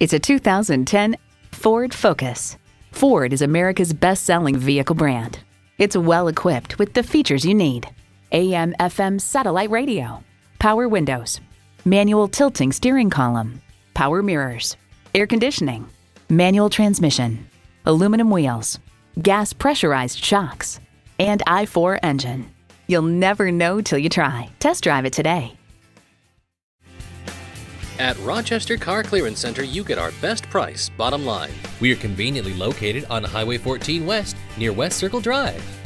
It's a 2010 Ford Focus. Ford is America's best-selling vehicle brand. It's well equipped with the features you need: AM/FM satellite radio, power windows, manual tilting steering column, power mirrors, air conditioning, manual transmission, aluminum wheels, gas pressurized shocks, and i4 engine. You'll never know till you try. Test drive it today. At Rochester Car Clearance Center, you get our best price, bottom line. We are conveniently located on Highway 14 West, near West Circle Drive.